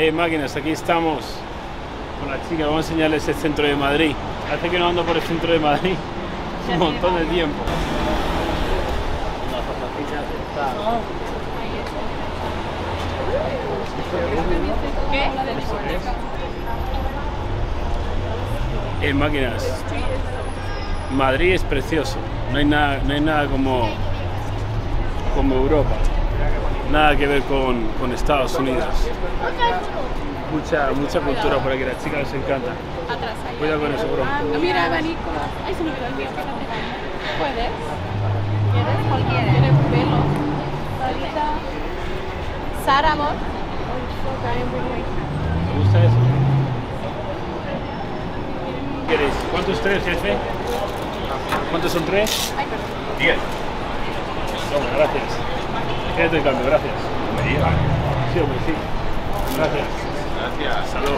Máquinas, aquí estamos con la chica, vamos a enseñarles el centro de Madrid. Hace que no ando por el centro de Madrid un montón de tiempo. ¿Qué? Máquinas, Madrid es precioso, no hay nada como Europa. Nada que ver con Estados Unidos. Mucha cultura por aquí, a las chicas les encanta. Cuidado con eso, bro. Mira, abanico. Ay, se me olvidó el mío. ¿Puedes? ¿Quieres? Cualquiera. ¿Quieres un pelo? Sarita. Sara, amor. ¿Te gusta eso? ¿Quieres? ¿Cuántos tres, jefe? ¿Cuántos son tres? 10. Toma, gracias. Quédate el cambio, gracias. Sí, hombre, sí. Gracias. Gracias. Salud.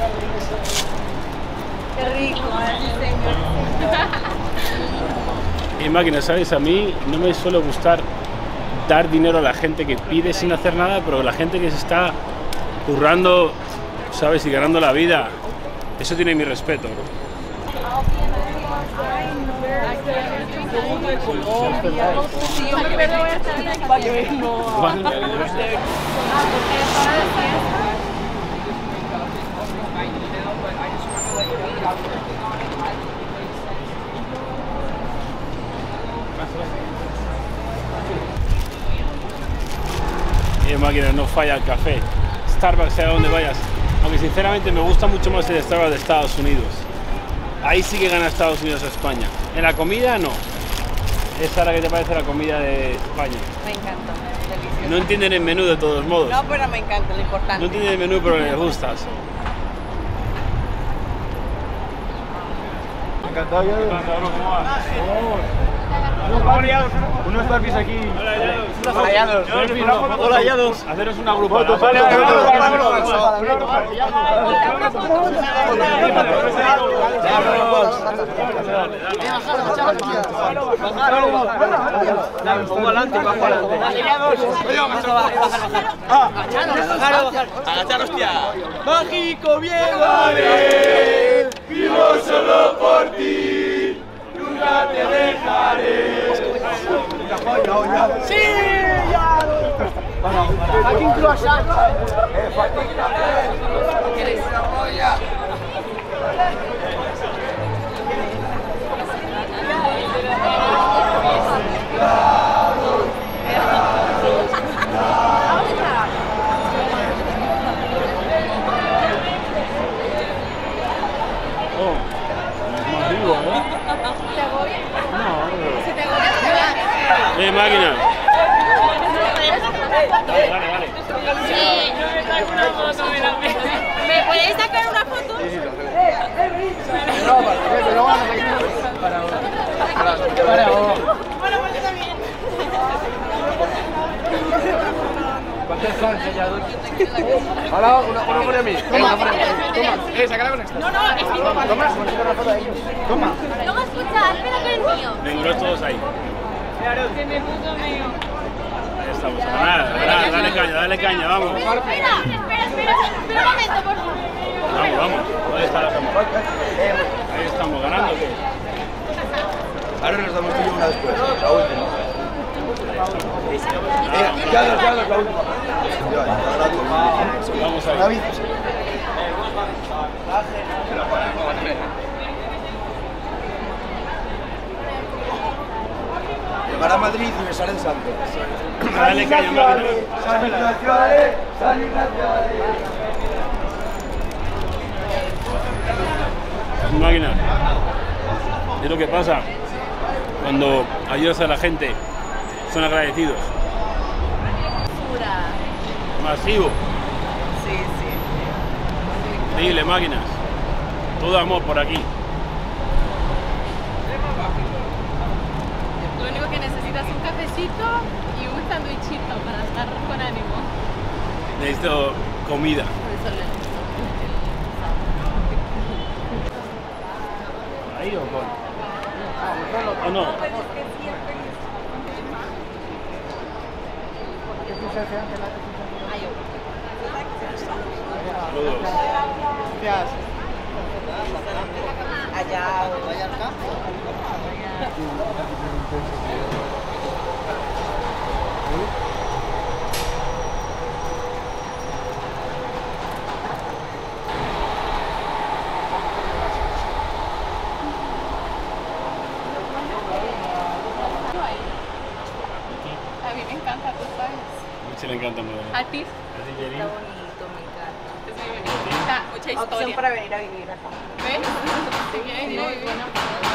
Qué rico, señor. Y Máquinas, ¿sabes? A mí no me suele gustar dar dinero a la gente que pide sin hacer nada, pero la gente que se está currando, ¿sabes? Y ganando la vida, eso tiene mi respeto, bro. De Colombia. Sí, yo me pierdo, voy a estar en el Máquinas, no falla el café. Starbucks, sea donde vayas. Aunque sinceramente me gusta mucho más el Starbucks de Estados Unidos. Ahí sí que gana Estados Unidos a España. En la comida no. ¿Esa la que te parece la comida de España? Me encanta, delicioso. No entienden el menú de todos modos. No, pero me encanta, lo importante. No entienden el menú, pero les gustas. Encantado yo. ¿Cómo vas? Unos papis aquí. Hola, Yados. Hola, Yados. Haceros una grupa. Vale, pongo adelante, bajo adelante. Agachar, hostia. Mágico Viego. Vivo solo por ti. Nunca te dejaré. ¡Sí! ¡Ya! ¡Fucking croissant! Máquina. Vale. Sí. ¿Me podéis sacar una foto? Bueno, pues yo también. Hola, uno pone a mí. Toma. Sácala con esta. No, es mi papá. Toma. No me escuchas, espera que es mío. Venguros todos ahí. Claro, que me puso mío. Ahí estamos. Dale caña, vamos. Espera un momento, por favor. Vamos. ¿Dónde está la cámara? Ahí estamos, ganando. Ahora nos damos tú y una después. La última. Ya, la última. Vamos a ver. Llegar a Madrid y besar en Santo. Dale caña, Máquina. Máquina. Es lo que pasa cuando ayudas a la gente. Son agradecidos. Masivo. Sí. Increíble, Máquinas. Todo amor por aquí. Lo único que necesitas es un cafecito y un sándwichito para estar con ánimo. Necesito comida. ¿Ahí o con? ¿O no? Saludos. Gracias. Allá, vaya al campo. A mí me encanta, tú sabes. A mí sí le encanta modelo. A ti. ¿A ti, Jerry? Está bonito, me encanta. Es muy bonito. Está mucha Opción historia. para venir a vivir acá. ¿Ves? Sí, Sí, muy bueno.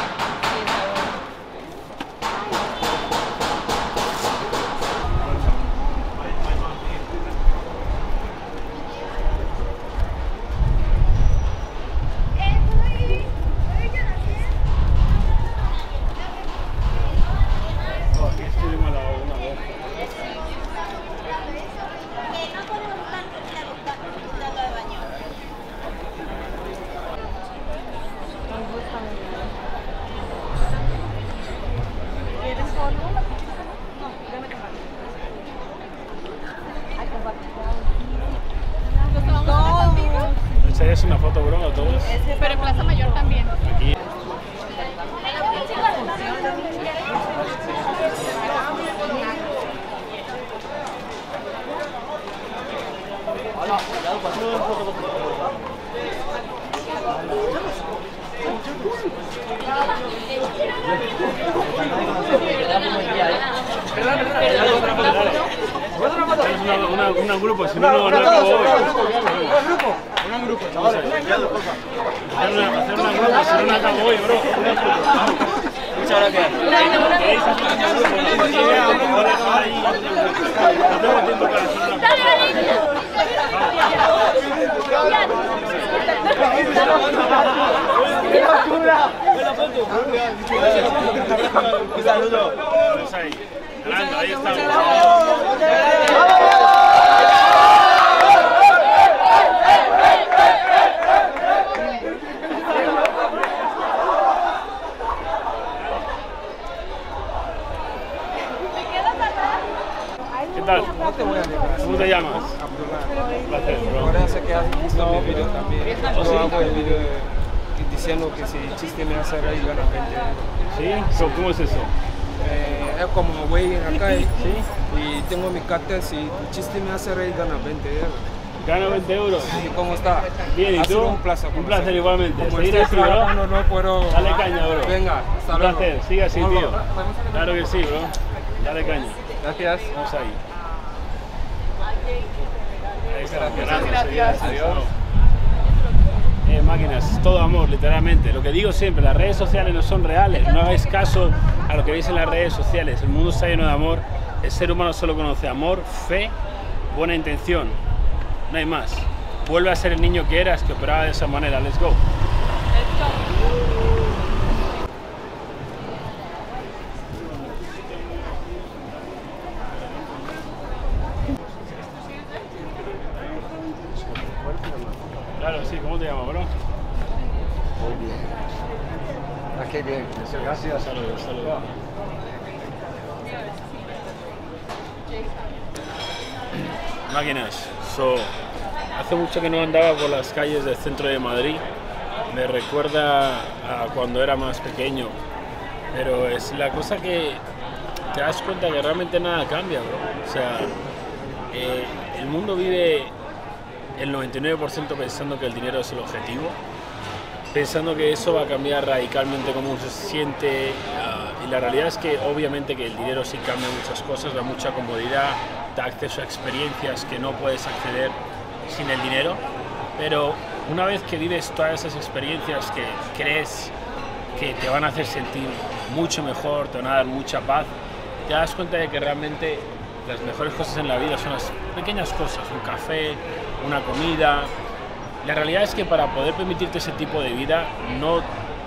Aquí estuvimos a la una vez. ¿Quieres solo? No, déjame tomar. Ay, ¿Nos tomamos una contigo? ¿Echarías una foto, bro, a todos? Pero en Plaza Mayor también. Aquí. Un grupo, si no, no acabo hoy. Un grupo, chavales. Hacer una grupo, si no, no acabo hoy, bro. Muchas gracias. ¿Queréis hacer un grupo? No tengo idea, no tengo ahí. No tengo tiempo para hacer una un saludo. Ahí estamos. ¿Qué tal? No te voy a negar. ¿Cómo te llamas? Abdullah. Un placer, bro. Ahora sé que has visto mi video también. ¿Oh, sí? Yo hago el video diciendo que si el chiste me hace reír gana 20 euros. ¿Sí? ¿Cómo es eso? Es como voy en la calle y tengo mi cartel, si el chiste me hace reír gana 20 euros. Gano 20 euros. ¿Y cómo está? Bien, ¿y Ha tú? sido un placer. Un placer igualmente. Como Seguir estoy así, bro. trabajando no puedo... Dale caña, bro. Venga, hasta Un luego. placer. Sigue así, Vamos, tío. vamos. Claro que sí, bro. Dale caña. Gracias. Vamos ahí. Ahí está. Gracias. Adiós. Máquinas, es todo amor, literalmente. Lo que digo siempre, las redes sociales no son reales. No hagáis caso a lo que veis en las redes sociales. El mundo está lleno de amor. El ser humano solo conoce amor, fe, buena intención. No hay más. Vuelve a ser el niño que eras, que operaba de esa manera. Let's go. Claro, sí. ¿Cómo te llamas, bro? Muy bien. Ah, qué bien. Gracias. Saludos, saludos. Máquinas, hace mucho que no andaba por las calles del centro de Madrid. Me recuerda a cuando era más pequeño, pero es la cosa que te das cuenta que realmente nada cambia, bro. O sea, el mundo vive el 99% pensando que el dinero es el objetivo, pensando que eso va a cambiar radicalmente cómo uno se siente, y la realidad es que obviamente que el dinero sí cambia muchas cosas, da mucha comodidad, da acceso a experiencias que no puedes acceder sin el dinero, pero una vez que vives todas esas experiencias que crees que te van a hacer sentir mucho mejor, te van a dar mucha paz, te das cuenta de que realmente las mejores cosas en la vida son las pequeñas cosas, un café, una comida. La realidad es que para poder permitirte ese tipo de vida no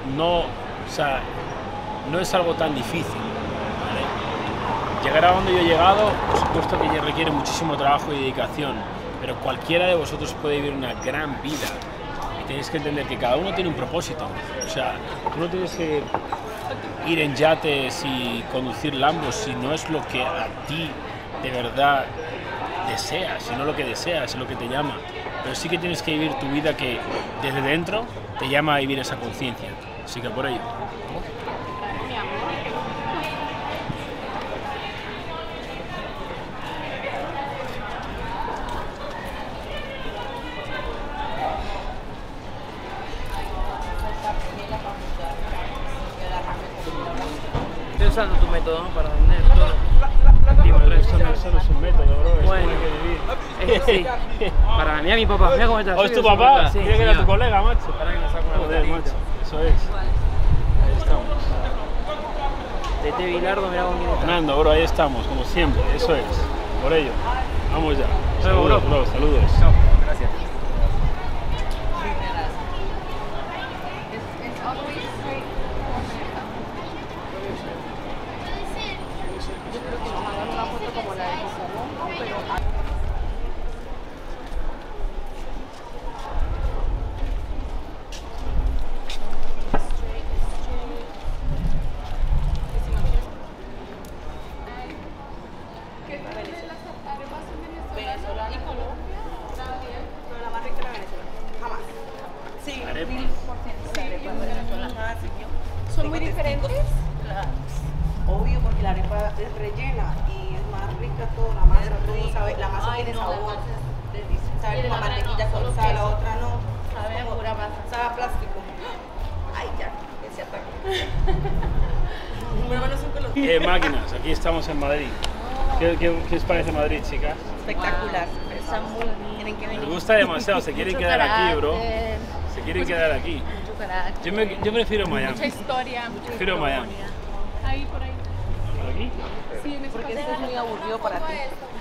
es algo tan difícil, ¿vale? Llegar a donde yo he llegado, por supuesto que requiere muchísimo trabajo y dedicación, pero cualquiera de vosotros puede vivir una gran vida. Y tenéis que entender que cada uno tiene un propósito. O sea, tú no tienes que ir en yates y conducir Lambos si no es lo que a ti de verdad deseas, si no lo que deseas, es lo que te llama. pero sí que tienes que vivir tu vida que desde dentro te llama a vivir esa conciencia. Así que por ello. Mi amor. Estoy usando tu método, ¿no? Para vender todo. Eso no es un método, bro. Es Bueno. como hay que vivir. Sí. Para mí, a mi papá. Mira cómo está. ¿O es tu papá? Sí, Mira que era tu señor. colega, macho. Para que me saque una Joder, botellita. macho. Eso es. Ahí estamos. De té Bilardo, mira con quién está. Fernando, bro, ahí estamos, como siempre. Eso es. Por ello. Vamos ya. Luego, Saludos, bro. bro. Saludos. Chao. Gracias. Venezolana y Colombia. Pero la más rica es la venezolana. Jamás. Sí. Arepa. ¿Son muy diferentes? Obvio, porque la arepa es rellena y es más rica todo, la masa, todo sabe, la masa tiene sabor. Sabe como mantequilla con sal, la otra no. Sabe a pura masa. Sabe a plástico. Ay, ya, que se ataque. Bueno, bueno, son colores. Máquinas, aquí estamos en Madrid. ¿Qué os parece Madrid, chicas? Espectacular. Está muy bien. Tienen que Me venir. gusta demasiado, se quieren quedar aquí, bro. Se quieren quedar aquí. Mucho carácter. Yo prefiero Miami. Mucha historia. Prefiero Miami. Ahí, por ahí. ¿Por aquí? Sí, en Porque esto es muy aburrido para ti.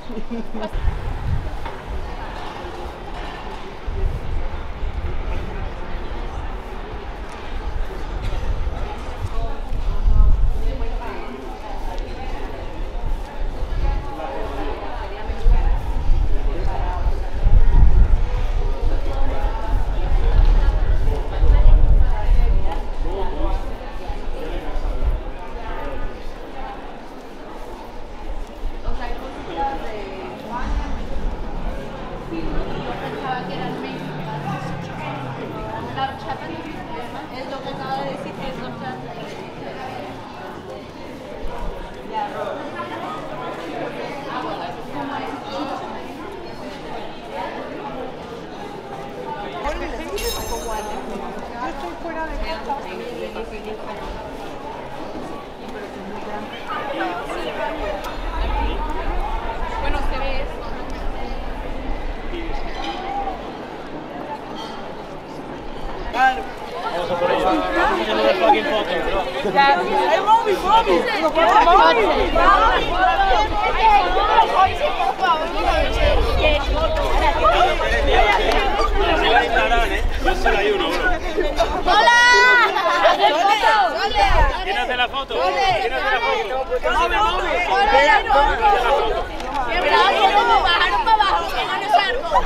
Es lo que acaba de decir, es lo que bueno, se ve eso. Vamos a por ello. Haciendo una fucking foto, bro. Yo soy ahí uno, bro. ¿Quién hace la foto? ¿Quién hace la foto? Bajaron para abajo, que no nos salgo.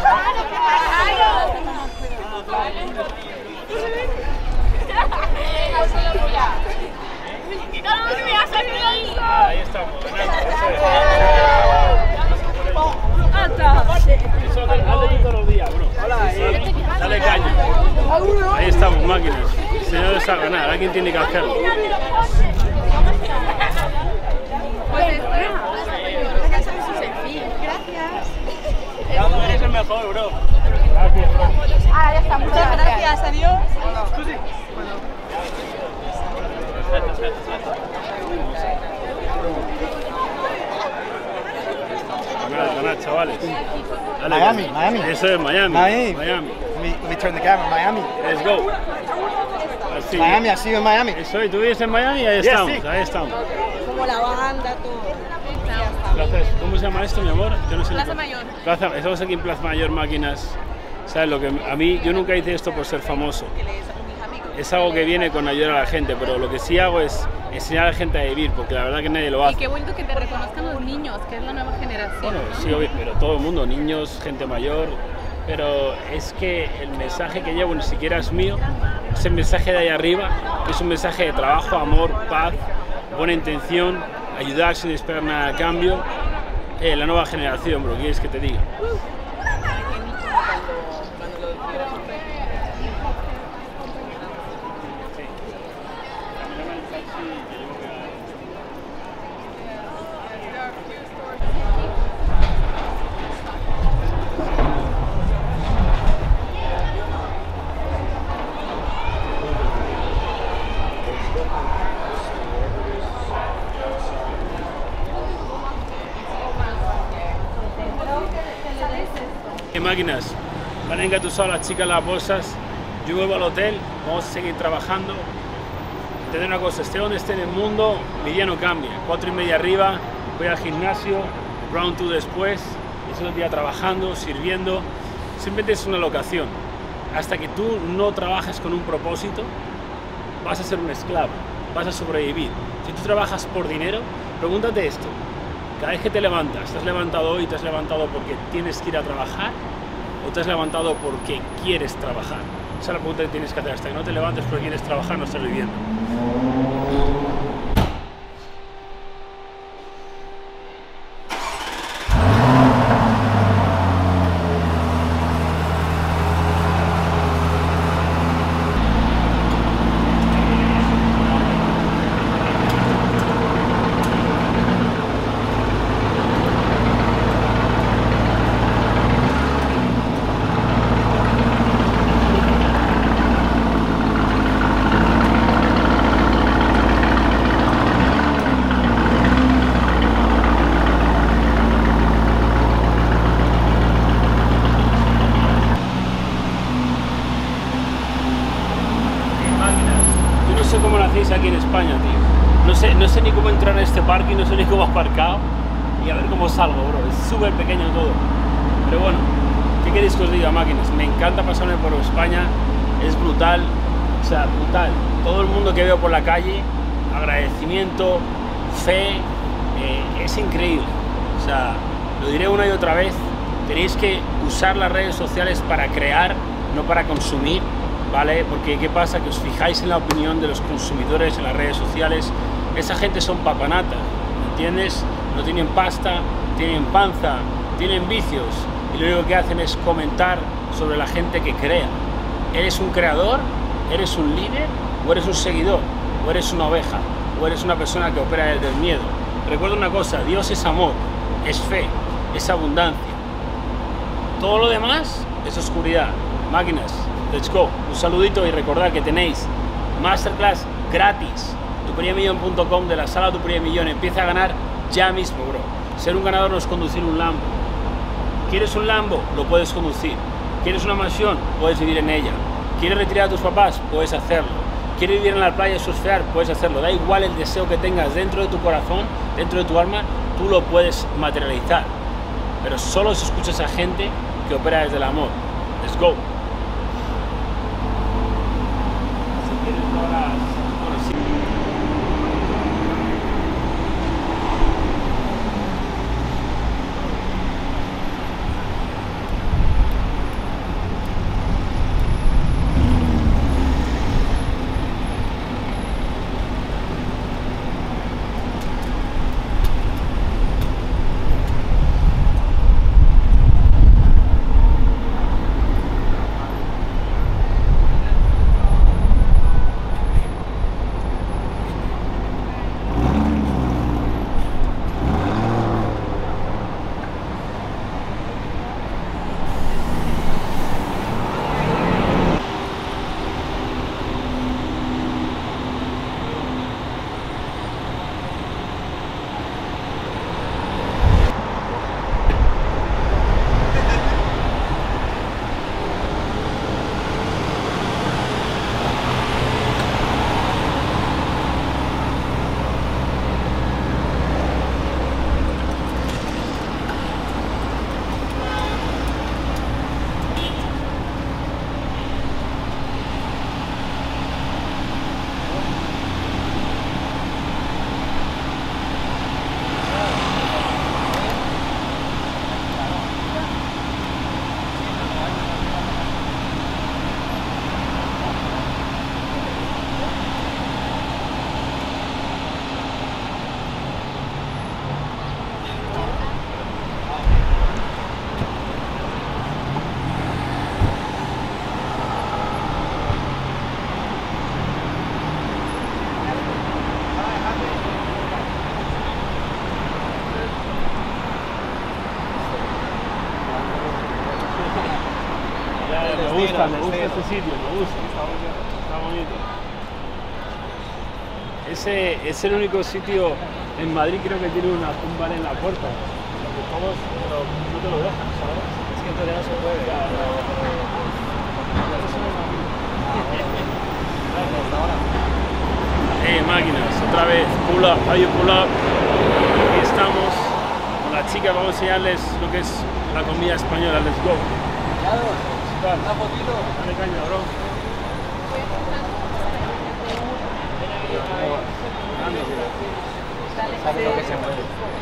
Ahí estamos, ganando. Eso hazlo todos los días, bro. Dale caña. Ahí estamos, máquinas. Señores, a ganar. Alguien tiene que hacerlo. Gracias. Eres el mejor, bro. Gracias, bro. Ah, ya está. Muchas gracias. Adiós. Ganar, chavales. Dale, Miami, dale. Miami. Eso es Miami. Miami. Miami. Let me turn the camera. Miami. Let's go. Así. Miami, I see you in Miami. Eso, y tú vives en Miami y ahí Yes, estamos, sí. ahí estamos. Como la banda, todo. Gracias. ¿Cómo se llama esto, mi amor? Yo no sé. Plaza Mayor. Estamos aquí en Plaza Mayor, máquinas. ¿Sabes lo que a mí? Yo nunca hice esto por ser famoso. Es algo que viene con ayudar a la gente, pero lo que sí hago es enseñar a la gente a vivir, porque la verdad que nadie lo Y hace. qué bonito que te reconozcan los niños, que es la nueva generación. Bueno, ¿no? sí, obvio, pero todo el mundo, niños, gente mayor. Pero es que el mensaje que llevo ni siquiera es mío, es el mensaje de ahí arriba, que es un mensaje de trabajo, amor, paz, buena intención, ayudar sin esperar nada a cambio. La nueva generación, bro, ¿qué quieres que te diga? Cuando máquinas, van engatusado las chicas las bolsas, yo vuelvo al hotel, vamos a seguir trabajando. Entender una cosa, esté donde esté en el mundo, mi día no cambia. 4:30 arriba, voy al gimnasio, round 2 después, y todo el día trabajando, sirviendo. Simplemente es una locación. Hasta que tú no trabajes con un propósito, vas a ser un esclavo, vas a sobrevivir. Si tú trabajas por dinero, pregúntate esto. Cada vez que te levantas, ¿te has levantado hoy, te has levantado porque tienes que ir a trabajar o te has levantado porque quieres trabajar? Esa es la pregunta que tienes que hacer. Hasta que no te levantes porque quieres trabajar, no estás viviendo. ¿Cómo lo hacéis aquí en España, tío? No sé ni cómo entrar a este parque, no sé ni cómo aparcado y a ver cómo salgo, bro. Es súper pequeño todo. Pero bueno, ¿qué queréis que os diga, máquinas? Me encanta pasarme por España, es brutal, o sea, brutal. Todo el mundo que veo por la calle, agradecimiento, fe, es increíble. O sea, lo diré una y otra vez, tenéis que usar las redes sociales para crear, no para consumir. ¿Vale? Porque ¿qué pasa? Que os fijáis en la opinión de los consumidores en las redes sociales. Esa gente son papanata, ¿entiendes? No tienen pasta, tienen panza, tienen vicios y lo único que hacen es comentar sobre la gente que crea. ¿Eres un creador? ¿Eres un líder? ¿O eres un seguidor? ¿O eres una oveja? ¿O eres una persona que opera desde el miedo? Recuerda una cosa, Dios es amor, es fe, es abundancia. Todo lo demás es oscuridad. Máquinas, let's go. Un saludito y recordad que tenéis masterclass gratis, tuprimermillón.com, de la sala Tu Primer Millón. Empieza a ganar ya mismo, bro. Ser un ganador no es conducir un Lambo. ¿Quieres un Lambo? Lo puedes conducir. ¿Quieres una mansión? Puedes vivir en ella. ¿Quieres retirar a tus papás? Puedes hacerlo. ¿Quieres vivir en la playa y surfear? Puedes hacerlo. Da igual el deseo que tengas dentro de tu corazón, dentro de tu alma, tú lo puedes materializar. Pero solo si escuchas a gente que opera desde el amor. Let's go. Me gusta este sitio, me gusta, está bonito. Ese es el único sitio en Madrid, creo que tiene un bar en la puerta, porque todos no te lo dejan, ¿sabes? Es que Máquinas, otra vez, pull up, how you pull up. Aquí estamos con la chica, vamos a enseñarles lo que es la comida española, let's go. Una fotito. Dale caña, bro. ¿Sabes lo que se mueve?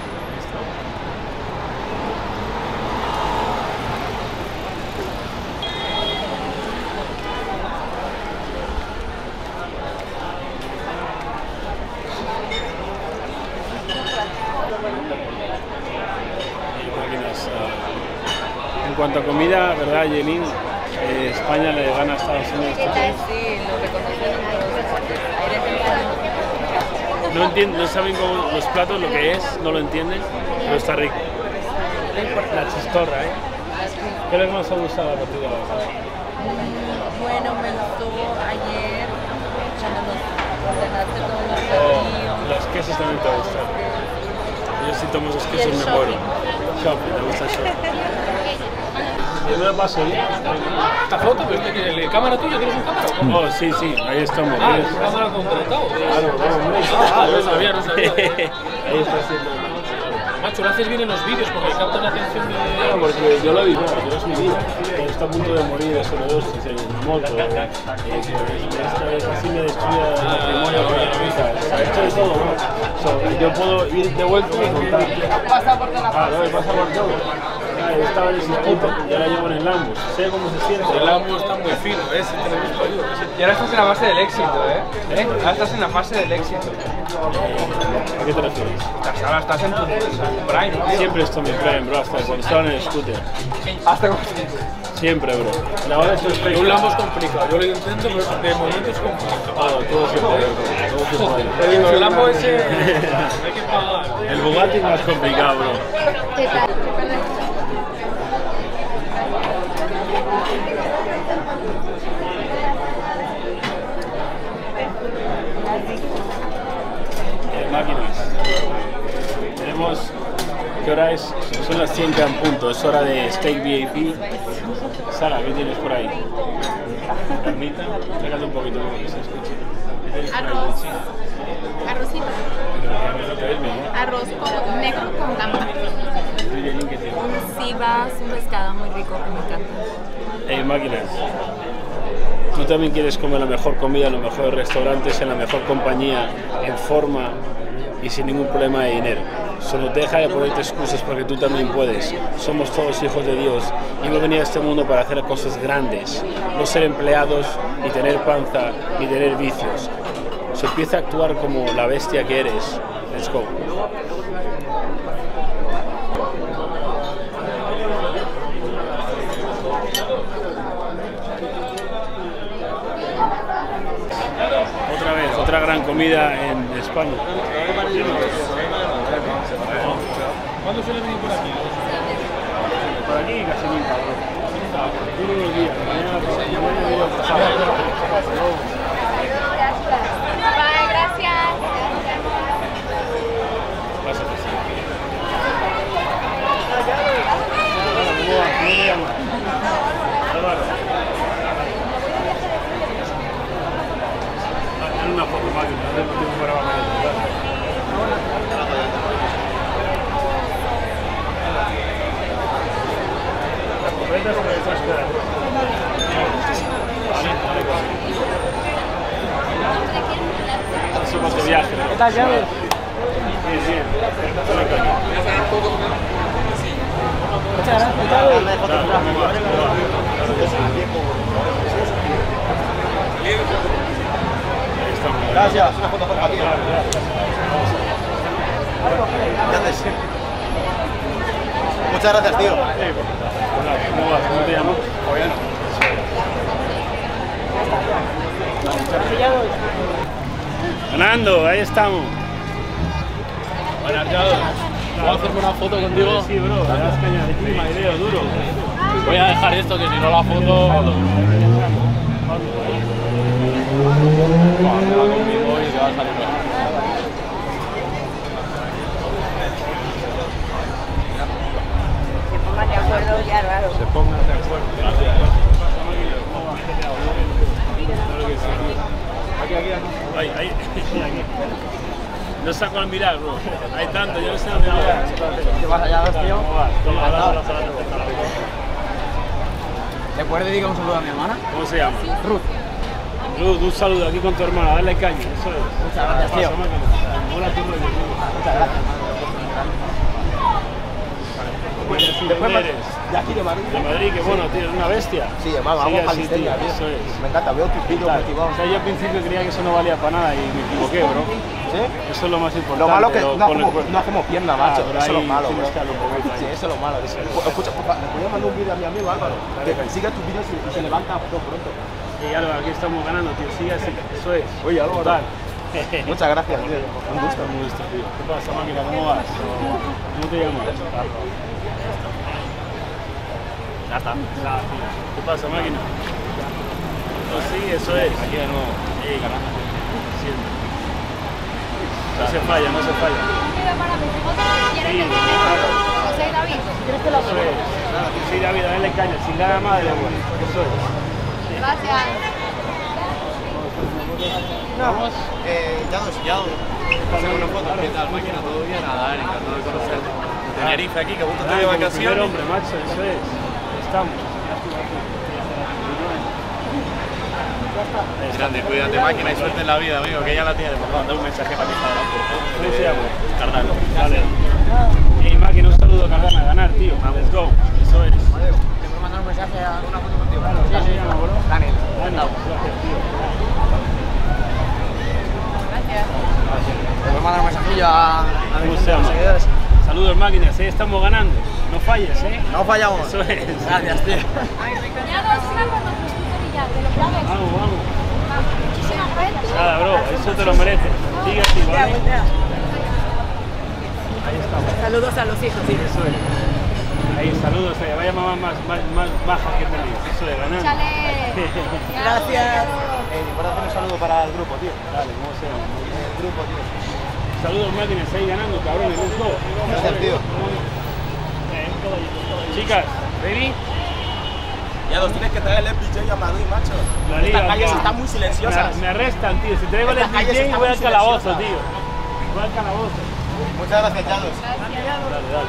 En cuanto a comida, ¿verdad, Yelin? España le gana a Estados Unidos. ¿Qué tal? Sí, lo reconocen los deportes. No entienden, no saben cómo los platos, lo que es, no lo entienden, pero está rico. La chistorra, ¿eh? ¿Qué es lo que más os ha gustado a partir de la base? Bueno, me gustó ayer cuando nos ordenaste todos los platillos. Los quesos también te gustan. Yo si tomo esos quesos me muero. Shopping, me gusta el shopping. Yo me lo paso, ¿eh? ¿Esta foto? ¿Pero el cámara tuya? ¿Tienes un cámara? Oh, sí, sí, ahí estamos. Ah, ¿es cámara contratado? Claro, hombre. No sabía. Ahí está haciendo. Macho, lo haces bien en los vídeos porque captas la atención de... No, porque yo lo he vivido, yo es mi vida. Está a punto de morir de sobredosis en la moto. Casi me destruye el matrimonio con la vida. Se ha hecho de todo, ¿no? Yo puedo ir de vuelta y contar. Pasa por toda la Ah, no, pasa por todo. Estaba en el instituto y ahora llevo en el Lambus. Sé cómo se siente. El amo está muy fino, ¿ves? Te lo he visto yo. Y ahora estás en la fase del éxito, ¿eh? Ahora estás en la fase del éxito. ¿A qué te refieres? Ahora estás en tu prime, ¿no? Siempre estoy en mi prime, bro, hasta cuando estaba en el scooter. Hasta como... Siempre, bro. Ahora eso es Un Lambo es complicado, yo lo intento, pero de momento es complicado. todo siempre. Pero el Lambo ese hay que pagar. El Bugatti es más complicado, bro. ¿Qué tal? Máquinas. Tenemos... ¿Qué hora es? Son las 100 en punto. Es hora de steak VIP. Sara, ¿qué tienes por ahí? Carnita. Sácate un poquito para que se escuche. Arroz. Arrocito. No te ves bien, ¿no? Arroz con negro con gamba. ¿Qué tienes? Un cibas, un pescado muy rico que me encanta. Máquinas. Tú también quieres comer la mejor comida en los mejores restaurantes, en la mejor compañía, en forma y sin ningún problema de dinero. Solo deja de ponerte excusas porque tú también puedes. Somos todos hijos de Dios y hemos venido a este mundo para hacer cosas grandes, no ser empleados, ni tener panza, ni tener vicios. Se empieza a actuar como la bestia que eres. Let's go. Otra vez, otra gran comida en España. ¿Cuándo suele venir por aquí? Por aquí casi nunca, bro. Viene unos días, mañana viene pasado. Bye, gracias. Pásate, sí. ¿Cómo va? ¿Cómo te llamas? Álvaro. Dale una foto más que no tengo tiempo para bajar. Las completas o me estás esperando. Somos de viaje. ¿Qué tal, Javier? Bien, bien. Muchas gracias. Gracias, una foto para ti. Muchas gracias, tío. ¿Cómo vas? ¿Cómo te llamas? Ganando, ahí estamos. Buenas tardes. ¿Puedo hacerme una foto contigo? Sí, bro, das caña de clima, ideo, duro. Voy a dejar esto, que si no la foto... conmigo y te va a salir mejor. Se pongan de acuerdo ya, raro. Se ponga saco al mirar, bro. Hay tanto, yo no sé dónde mirar. ¿Qué pasa, Llados, tío? ¿Le puedes dedicar un saludo a mi hermana? ¿Cómo se llama? Ruth. Ruth, un saludo aquí con tu hermana, dale caña, eso es. Muchas gracias, tío. Hola, tú, Muchas gracias. ¿De dónde eres? De aquí, de Madrid. De Madrid, que bueno, tío, es una bestia. Sí, hermano, hago Sigue así, calistenia, tío. Eso es. Me encanta, veo tus vídeos Tal. motivados. O sea, yo al principio creía que eso no valía para nada y me equivoqué, bro. ¿Sí? Eso es lo más importante. Lo malo es que lo- no con el hacemos, cuerpo. no hacemos pierna, macho. pero Eso es lo ahí malo, tienes bro. que darle un poquito ahí. Sí, eso es lo malo. Escucha, porfa, le podría mandar un vídeo a mi amigo Álvaro, que siga tus vídeos y se levanta pronto. Y Álvaro, aquí estamos ganando, tío. Sigue así, eso es. Oye, Álvaro. Total. Muchas gracias, tío. Un gusto. Un gusto, tío. ¿Qué pasa, máquina? ¿Cómo vas? ¿Cómo te llamas? Ya está. Nada, tío. ¿Qué pasa, máquina? Pues sí, eso es. Aquí de nuevo. Siempre. No se falla, no se falla. Para mis hijos, ¿quieren que Sí, claro. José y David? ¿Quieres que lo Eso es. Sí, David, dale caña, sin nada madre, güey. Eso es. Gracias. Vamos. Llados. Hacer una foto. ¿Qué tal, máquina? ¿Todo bien? Nada, encantado de conocerte. Tenerife aquí, que justo estoy de Como primer vacaciones. hombre, macho, eso es. Estamos. Grande, cuídate, máquina, y suerte en la vida, amigo, que ya la tienes. Por favor, manda un mensaje para que salga. ¿Cómo se llama? Cardano. Vale. Hey, máquina, un saludo a Cardano, a ganar, tío. Let's go. Eso es. ¿Te puedo mandar un mensaje a una foto contigo? ¿Cómo se llama, bro? Daniel. Gracias, tío. Te puedo mandar un mensajillo a ¿Cómo se llama? seguidores. Saludos, máquinas, estamos ganando. No falles, ¿eh? No fallamos. Eso es. Gracias, tío. Ya no es una con nuestros tutorías, de los planes. Vamos, vamos. Muchísima gente. Nada, bro, eso te lo mereces. Sigue así, ¿vale? Ahí estamos. Saludos a los hijos, sí. Eso es. Ahí, saludos, vaya mamá más baja que tenéis. Eso es, ganando. Échale. Gracias. Para hacer un saludo para el grupo, tío. Dale, ¿cómo se llama? El grupo, tío. Saludos, máquinas, ahí ganando, cabrones. Let's go. Gracias, tío. Chicas, ¿ready? Ya los tienes que traer el FPJ a Madrid, macho. La liga, Estas calles tío. están muy silenciosas. Me arrestan, tío. Si traigo el Estas calles DJ, están voy muy al calabozo, silenciosas. tío. Voy al calabozo. Muchas gracias, Llados. Dale, dale.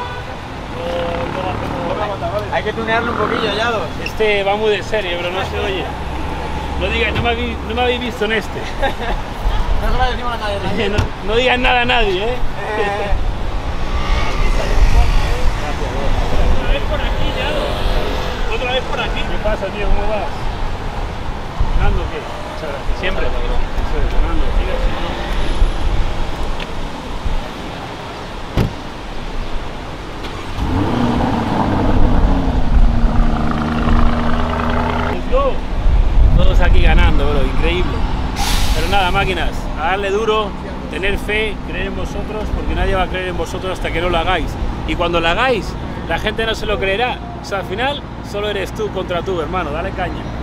Hay que tunearlo un poquillo, Llados. Este va muy de serie, pero no se oye. No digas, no me habéis visto en este. No se lo decimos a nadie. No digas nada a nadie, ¿eh? Otra vez por aquí, ya. Otra vez por aquí. ¿Qué pasa, tío? ¿Cómo vas? ¿Ganando qué? Muchas gracias. Siempre. Eso es, ganando. Sigue así. Let's go. Todos aquí ganando, bro. Increíble. Pero nada, máquinas, a darle duro, tener fe, creer en vosotros, porque nadie va a creer en vosotros hasta que no lo hagáis. Y cuando lo hagáis, la gente no se lo creerá. O sea, al final, solo eres tú contra tú, hermano. Dale caña.